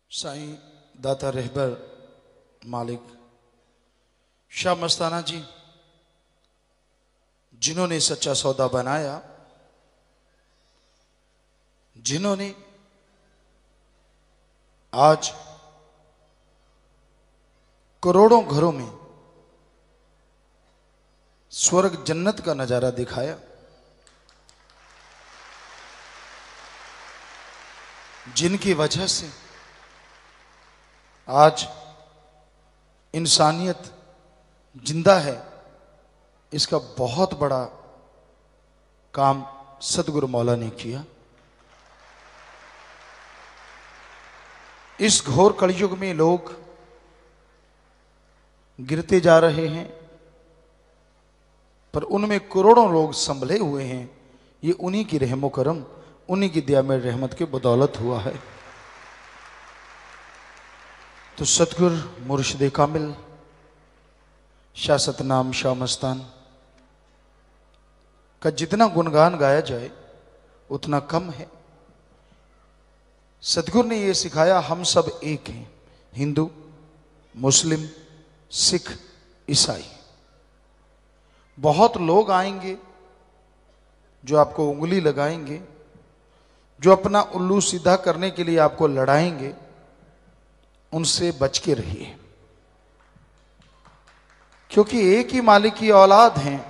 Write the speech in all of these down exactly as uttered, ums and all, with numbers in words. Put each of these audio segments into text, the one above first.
साईं दाता रहबर मालिक शाह मस्ताना जी, जिन्होंने सच्चा सौदा बनाया, जिन्होंने आज करोड़ों घरों में स्वर्ग जन्नत का नजारा दिखाया, जिनकी वजह से आज इंसानियत जिंदा है, इसका बहुत बड़ा काम सतगुरु मौला ने किया। इस घोर कलयुग में लोग गिरते जा रहे हैं, पर उनमें करोड़ों लोग संभले हुए हैं। ये उन्हीं की रहमो करम, उन्हीं की दया में रहमत के बदौलत हुआ है। तो सतगुर मुर्शिद कामिल शाह सतनाम शाह मस्तान का जितना गुणगान गाया जाए उतना कम है। सतगुर ने यह सिखाया, हम सब एक हैं, हिंदू, मुस्लिम, सिख, ईसाई। बहुत लोग आएंगे जो आपको उंगली लगाएंगे, जो अपना उल्लू सीधा करने के लिए आपको लड़ाएंगे, उनसे बच के रहिए, क्योंकि एक ही मालिक की औलाद हैं,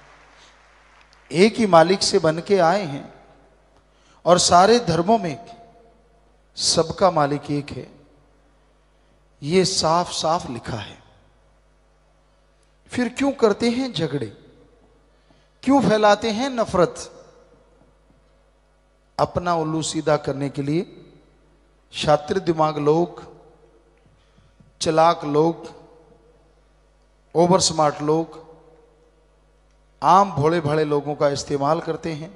एक ही मालिक से बन के आए हैं, और सारे धर्मों में सबका मालिक एक है। ये साफ साफ लिखा है। फिर क्यों करते हैं झगड़े, क्यों फैलाते हैं नफरत? अपना उल्लू सीधा करने के लिए शातिर दिमाग लोग, चालाक लोग, ओवर स्मार्ट लोग आम भोले भाले लोगों का इस्तेमाल करते हैं।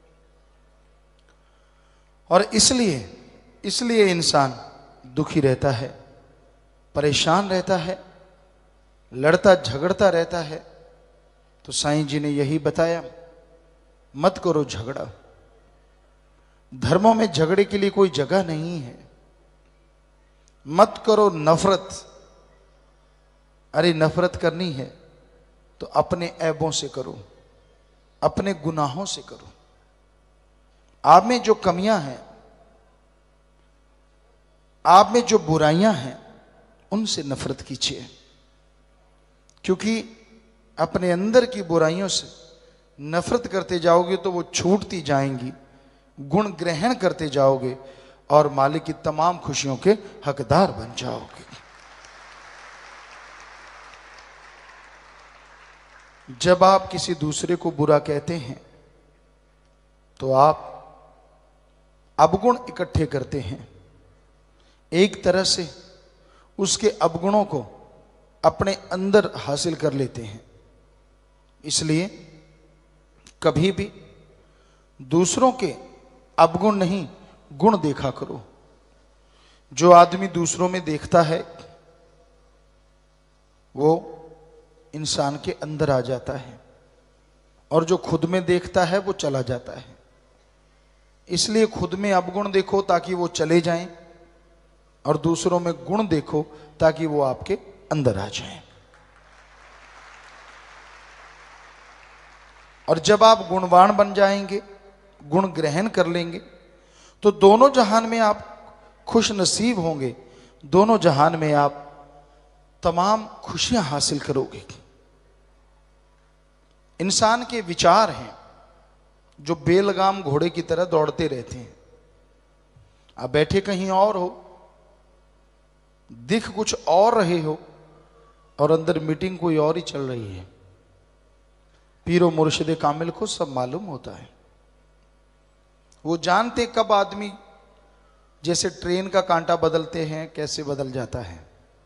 और इसलिए इसलिए इंसान दुखी रहता है, परेशान रहता है, लड़ता झगड़ता रहता है। तो साईं जी ने यही बताया, मत करो झगड़ा। धर्मों में झगड़े के लिए कोई जगह नहीं है। मत करो नफरत। अरे नफरत करनी है तो अपने ऐबों से करो, अपने गुनाहों से करो। आप में जो कमियां हैं, आप में जो बुराइयां हैं, उनसे नफरत कीजिए, क्योंकि अपने अंदर की बुराइयों से नफरत करते जाओगे तो वो छूटती जाएंगी, गुण ग्रहण करते जाओगे और मालिक की तमाम खुशियों के हकदार बन जाओगे। जब आप किसी दूसरे को बुरा कहते हैं तो आप अवगुण इकट्ठे करते हैं, एक तरह से उसके अवगुणों को अपने अंदर हासिल कर लेते हैं। इसलिए कभी भी दूसरों के अवगुण नहीं, गुण देखा करो। जो आदमी दूसरों में देखता है वो इंसान के अंदर आ जाता है, और जो खुद में देखता है वो चला जाता है। इसलिए खुद में अवगुण देखो ताकि वो चले जाएं, और दूसरों में गुण देखो ताकि वो आपके अंदर आ जाएं। और जब आप गुणवान बन जाएंगे, गुण ग्रहण कर लेंगे, तो दोनों जहान में आप खुश नसीब होंगे, दोनों जहान में आप तमाम खुशियां हासिल करोगे। इंसान के विचार हैं जो बेलगाम घोड़े की तरह दौड़ते रहते हैं। आप बैठे कहीं और हो, दिख कुछ और रहे हो, और अंदर मीटिंग कोई और ही चल रही है। पीरो मुर्शिद कामिल को सब मालूम होता है। वो जानते कब आदमी जैसे ट्रेन का कांटा बदलते हैं कैसे बदल जाता है।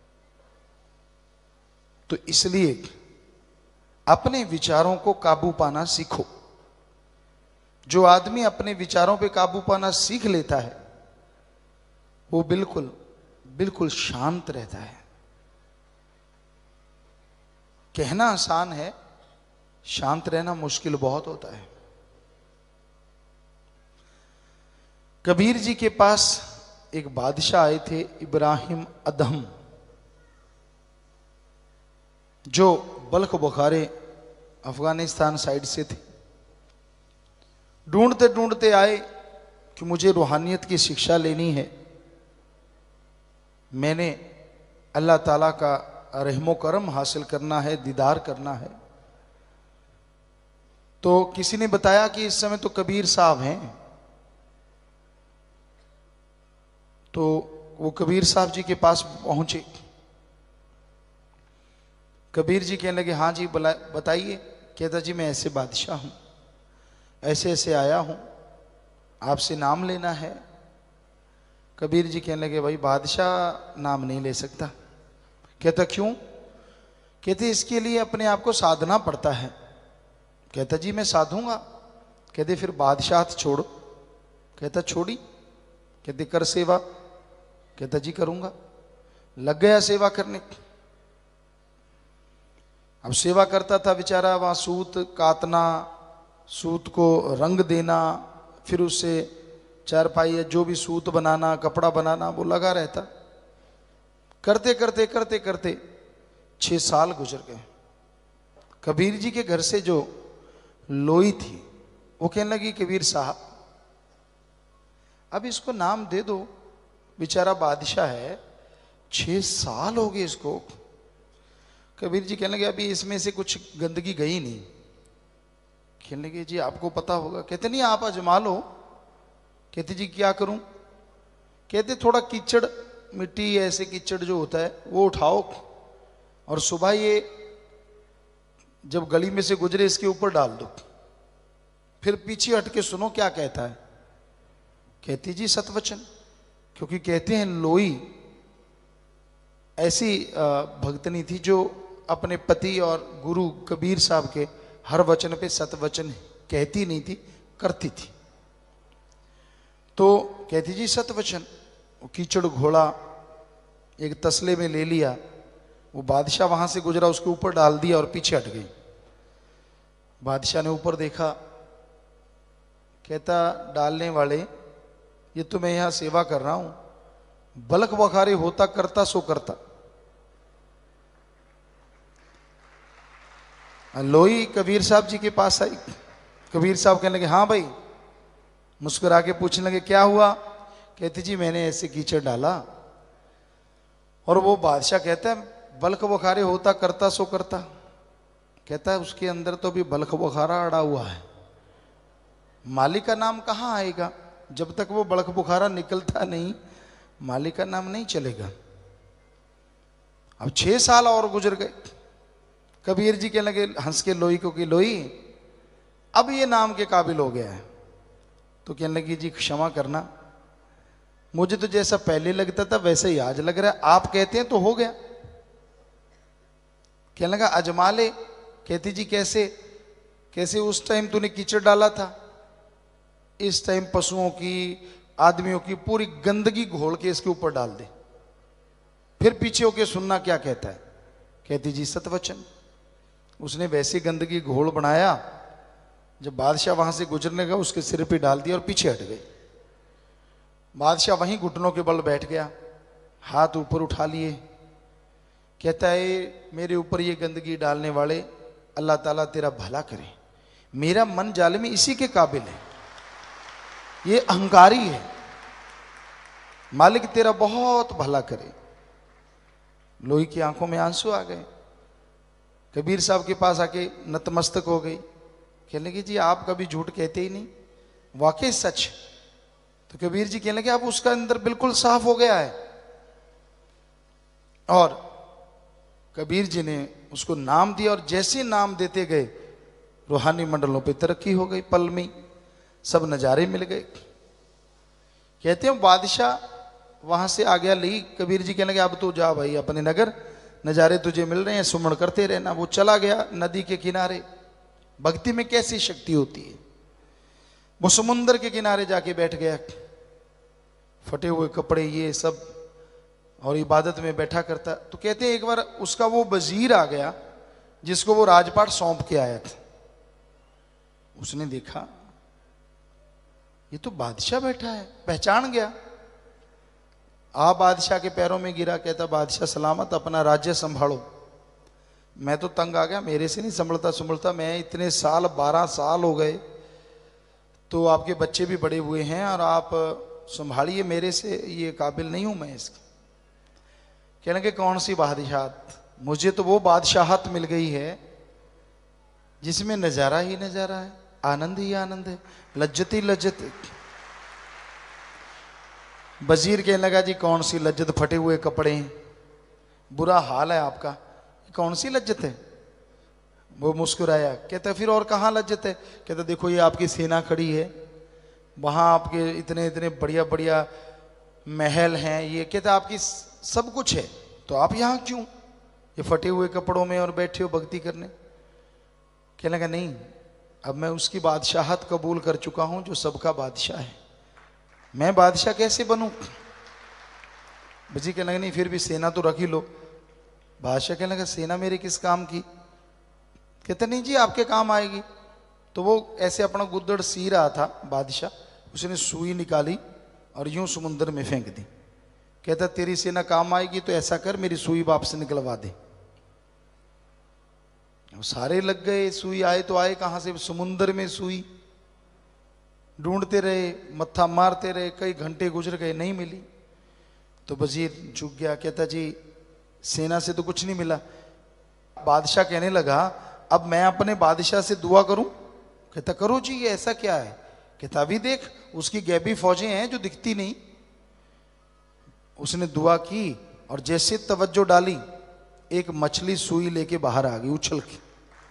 तो इसलिए अपने विचारों को काबू पाना सीखो। जो आदमी अपने विचारों पे काबू पाना सीख लेता है वो बिल्कुल बिल्कुल शांत रहता है। कहना आसान है, शांत रहना मुश्किल बहुत होता है। कबीर जी के पास एक बादशाह आए थे, इब्राहिम अदहम, जो बल्ख बुखारे अफगानिस्तान साइड से थे। ढूंढते ढूंढते आए कि मुझे रूहानियत की शिक्षा लेनी है, मैंने अल्लाह ताला का रहमो करम हासिल करना है, दीदार करना है। तो किसी ने बताया कि इस समय तो कबीर साहब हैं। तो वो कबीर साहब जी के पास पहुंचे। कबीर जी कहने लगे, हाँ जी बताइए। कहता, जी मैं ऐसे बादशाह हूं, ऐसे ऐसे आया हूं, आपसे नाम लेना है। कबीर जी कहने लगे, भाई बादशाह नाम नहीं ले सकता। कहता, क्यों? कहते, इसके लिए अपने आप को साधना पड़ता है। कहता, जी मैं साधूंगा। कहते, फिर बादशाह छोड़ो। कहता, छोड़ी। कहते, कर सेवा। कहता, जी करूंगा। लग गया सेवा करने। अब सेवा करता था बेचारा, वहां सूत काटना, सूत को रंग देना, फिर उससे चारपाई जो भी सूत बनाना, कपड़ा बनाना, वो लगा रहता। करते करते करते करते छह साल गुजर गए। कबीर जी के घर से जो लोई थी वो कहने लगी, कबीर साहब अब इसको नाम दे दो, बेचारा बादशाह है, छह साल हो गए इसको। कबीर जी कहने लगे, अभी इसमें से कुछ गंदगी गई नहीं। कहने लगे, जी आपको पता होगा। कहते, नहीं आप आजमा लो। कहते, जी क्या करूं? कहते, थोड़ा कीचड़, मिट्टी ऐसे कीचड़ जो होता है वो उठाओ और सुबह ये जब गली में से गुजरे इसके ऊपर डाल दो, फिर पीछे हट के सुनो क्या कहता है। कहती, जी सतवचन। क्योंकि कहते हैं लोई ऐसी भक्तनी थी जो अपने पति और गुरु कबीर साहब के हर वचन पे सतवचन कहती नहीं थी, करती थी। तो कहती, जी सतवचन। वो कीचड़ घोड़ा एक तसले में ले लिया, वो बादशाह वहां से गुजरा, उसके ऊपर डाल दिया और पीछे हट गई। बादशाह ने ऊपर देखा। कहता, डालने वाले, ये तो मैं यहां सेवा कर रहा हूं, बलक बखारे होता करता सो करता। लोई कबीर साहब जी के पास आई। कबीर साहब कहने लगे, हाँ भाई। मुस्कुरा के पूछने लगे, क्या हुआ? कहती, जी मैंने ऐसे कीचड़ डाला। और वो बादशाह कहता है, बल्क बुखारे होता करता सो करता। कहता है, उसके अंदर तो भी बल्क बुखारा अड़ा हुआ है, मालिक का नाम कहाँ आएगा? जब तक वो बल्क बुखारा निकलता नहीं, मालिक का नाम नहीं चलेगा। अब छह साल और गुजर गए। कबीर जी कहने लगे हंस के लोई को कि लोई अब ये नाम के काबिल हो गया है। तो कहने लगी, जी क्षमा करना, मुझे तो जैसा पहले लगता था वैसे ही आज लग रहा है, आप कहते हैं तो हो गया। कहने लगा, अजमा ले। कहती, जी कैसे? कैसे? उस टाइम तूने कीचड़ डाला था, इस टाइम पशुओं की, आदमियों की पूरी गंदगी घोल के इसके ऊपर डाल दे, फिर पीछे होके सुनना क्या कहता है। कहती, जी सतवचन। उसने वैसी गंदगी घोल बनाया, जब बादशाह वहां से गुजरने का उसके सिर पे डाल दिया और पीछे हट गई। बादशाह वहीं घुटनों के बल बैठ गया, हाथ ऊपर उठा लिए। कहता है, मेरे ऊपर ये गंदगी डालने वाले, अल्लाह ताला तेरा भला करे, मेरा मन जालिमी इसी के काबिल है, ये अहंकारी है, मालिक तेरा बहुत भला करे। लोही की आंखों में आंसू आ गए। कबीर साहब के पास आके नतमस्तक हो गई। कहने लगी, जी आप कभी झूठ कहते ही नहीं, वाकई सच। तो कबीर जी कहने लगे, अब उसका अंदर बिल्कुल साफ हो गया है। और कबीर जी ने उसको नाम दिया, और जैसे नाम देते गए रूहानी मंडलों पे तरक्की हो गई, पल में सब नजारे मिल गए। कहते हैं बादशाह वहां से आ गया ली। कबीर जी कहने लगे, अब तो जा भाई अपने नगर, नजारे तुझे मिल रहे हैं, सुमन करते रहना। वो चला गया नदी के किनारे। भक्ति में कैसी शक्ति होती है। वो समुंदर के किनारे जाके बैठ गया, फटे हुए कपड़े ये सब, और इबादत में बैठा करता। तो कहते हैं एक बार उसका वो वजीर आ गया जिसको वो राजपाट सौंप के आया था। उसने देखा ये तो बादशाह बैठा है, पहचान गया। आ बादशाह के पैरों में गिरा, कहता बादशाह सलामत, अपना राज्य संभालो। मैं तो तंग आ गया, मेरे से नहीं संभलता संभलता, मैं इतने साल, बारह साल हो गए, तो आपके बच्चे भी बड़े हुए हैं और आप संभालिए, मेरे से ये काबिल नहीं हूं मैं इसके। कहने के कौन सी बादशाहत, मुझे तो वो बादशाहत मिल गई है जिसमें नजारा ही नजारा है, आनंद ही आनंद है, लज्जत ही लज्जत है। वजीर कहने लगा जी कौन सी लज्जत, फटे हुए कपड़े हैं, बुरा हाल है आपका, कौन सी लज्जत है? वो मुस्कुराया, कहता फिर और कहाँ लज्जत है? कहता देखो ये आपकी सेना खड़ी है, वहां आपके इतने इतने बढ़िया बढ़िया महल हैं, ये कहता आपकी सब कुछ है, तो आप यहाँ क्यों ये फटे हुए कपड़ों में और बैठे हो भक्ति करने? कहने लगा नहीं, अब मैं उसकी बादशाहत कबूल कर चुका हूं जो सबका बादशाह है, मैं बादशाह कैसे बनूं? बजी कहने लगा नहीं फिर भी सेना तो रख ही लो। बादशाह कहने लगा सेना मेरे किस काम की? कहते नहीं जी आपके काम आएगी। तो वो ऐसे अपना गुद्दड़ सी रहा था बादशाह, उसने सुई निकाली और यूं समुद्र में फेंक दी। कहता तेरी सेना काम आएगी तो ऐसा कर मेरी सुई वापस निकलवा दे। सारे लग गए, सुई आए तो आए कहां से, समुद्र में सुई ढूंढते रहे, मत्था मारते रहे, कई घंटे गुजर गए, नहीं मिली। तो वजीर झुक गया, कहता जी सेना से तो कुछ नहीं मिला। बादशाह कहने लगा अब मैं अपने बादशाह से दुआ करूं? कहता करो जी, ये ऐसा क्या है? कहता अभी देख उसकी गैबी फौजें हैं जो दिखती नहीं। उसने दुआ की और जैसे तवज्जो डाली, एक मछली सुई लेके बाहर आ गई उछल के,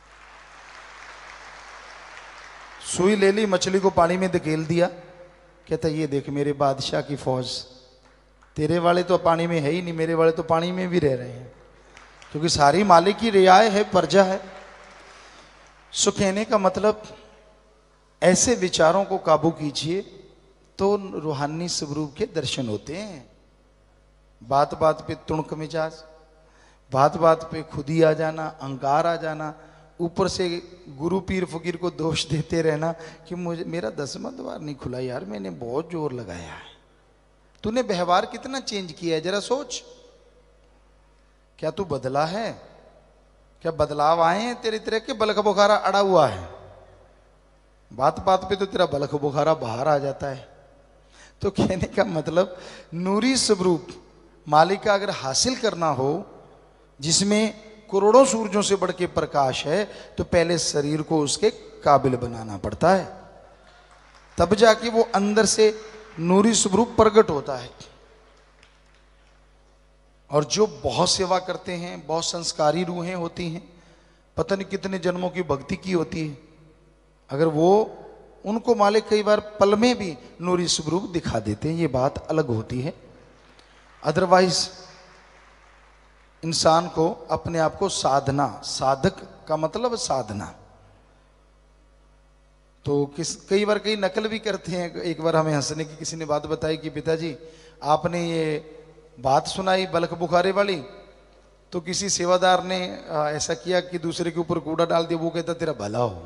सुई ले ली, मछली को पानी में धकेल दिया। कहता ये देख मेरे बादशाह की फौज, तेरे वाले तो पानी में है ही नहीं, मेरे वाले तो पानी में भी रह रहे हैं, क्योंकि सारी मालिक की रियाय है, प्रजा है। सो कहने का मतलब ऐसे विचारों को काबू कीजिए तो रूहानी स्वरूप के दर्शन होते हैं। बात बात पे तुणक मिजाज, बात बात पे खुद ही आ जाना, अहंकार आ जाना, ऊपर से गुरु पीर फकीर को दोष देते रहना कि मुझे मेरा दसवां द्वार नहीं खुला यार, मैंने बहुत जोर लगाया है। तूने व्यवहार कितना चेंज किया है जरा सोच, क्या तू बदला है? क्या बदलाव आए हैं तेरे तरह के? बलख बुखारा अड़ा हुआ है, बात बात पे तो तेरा बलख बुखारा बाहर आ जाता है। तो कहने का मतलब नूरी स्वरूप मालिक का अगर हासिल करना हो, जिसमें करोड़ों सूरजों से बढ़ के प्रकाश है, तो पहले शरीर को उसके काबिल बनाना पड़ता है, तब जाके वो अंदर से नूरी स्वरूप प्रकट होता है। और जो बहुत सेवा करते हैं, बहुत संस्कारी रूहें होती हैं, पता नहीं कितने जन्मों की भक्ति की होती है, अगर वो उनको मालिक कई बार पल में भी नूरी स्वरूप दिखा देते हैं, ये बात अलग होती है। अदरवाइज इंसान को अपने आप को साधना, साधक का मतलब साधना, तो किस कई बार कई नकल भी करते हैं। एक बार हमें हंसने की किसी ने बात बताई कि पिताजी आपने ये बात सुनाई बलख बुखारे वाली, तो किसी सेवादार ने ऐसा किया कि दूसरे के ऊपर कूड़ा डाल दिया, वो कहता तेरा भला हो।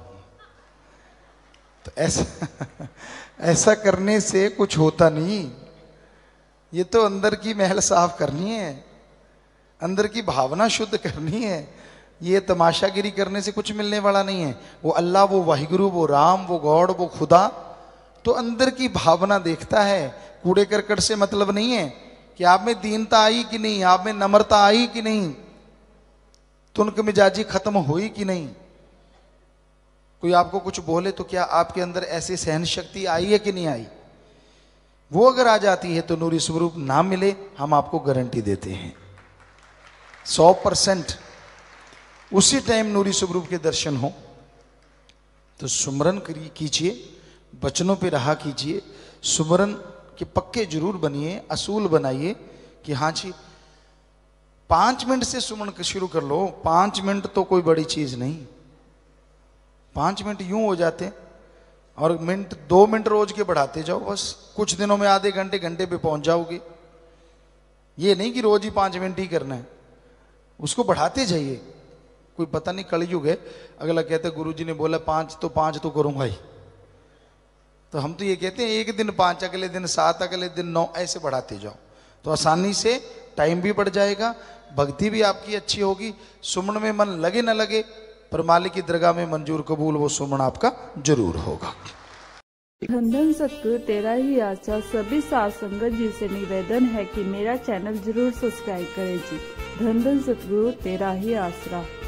तो ऐसा ऐसा करने से कुछ होता नहीं, ये तो अंदर की महल साफ करनी है, अंदर की भावना शुद्ध करनी है। ये तमाशागिरी करने से कुछ मिलने वाला नहीं है। वो अल्लाह, वो वाहिगुरु, वो राम, वो गॉड, वो खुदा तो अंदर की भावना देखता है। कूड़े करकट से मतलब नहीं है कि आप में दीनता आई कि नहीं, आप में नम्रता आई कि नहीं, तुनक मिजाजी खत्म हुई कि नहीं। कोई आपको कुछ बोले तो क्या आपके अंदर ऐसी सहन शक्ति आई है कि नहीं आई? वो अगर आ जाती है तो नूरी स्वरूप ना मिले, हम आपको गारंटी देते हैं सौ परसेंट उसी टाइम नूरी स्वरूप के दर्शन हो। तो सुमरन कीजिए, बचनों पे रहा कीजिए, सुमरन के पक्के जरूर बनिए, असूल बनाइए कि हाँ जी पांच मिनट से सुमरन शुरू कर लो। पांच मिनट तो कोई बड़ी चीज नहीं, पांच मिनट यूं हो जाते, और मिनट दो मिनट रोज के बढ़ाते जाओ, बस कुछ दिनों में आधे घंटे घंटे पे पहुंच जाओगे। ये नहीं कि रोज ही पांच मिनट ही करना है, उसको बढ़ाते जाइए। कोई पता नहीं कलयुग है, अगला कहते गुरुजी ने बोला पांच तो पांच तो करूंगा ही, तो हम तो ये कहते हैं एक दिन पांच, अगले दिन सात, अगले दिन नौ, ऐसे बढ़ाते जाओ। तो आसानी से टाइम भी बढ़ जाएगा, भक्ति भी आपकी अच्छी होगी। सुमन में मन लगे न लगे, पर मालिक की दरगाह में मंजूर कबूल वो सुमन आपका जरूर होगा। धन धन सतगुरु तेरा ही आशा सभी साथ संगत जी से निवेदन है कि मेरा चैनल जरूर सब्सक्राइब करें जी। धन धन सतगुरु तेरा ही आसरा।